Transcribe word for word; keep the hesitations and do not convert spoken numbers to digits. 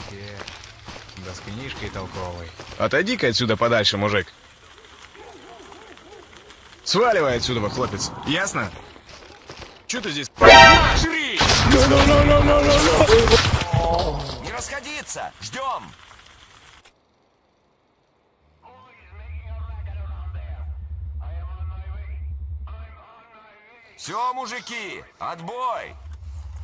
Да с книжкой толковой. Отойди-ка отсюда подальше, мужик. Сваливай отсюда, хлопец. Ясно? Че ты здесь? Жри! Не расходиться! Ждем! Все, мужики, отбой!